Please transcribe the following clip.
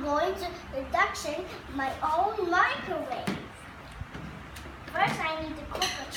going to production my own microwave. First, I need to cook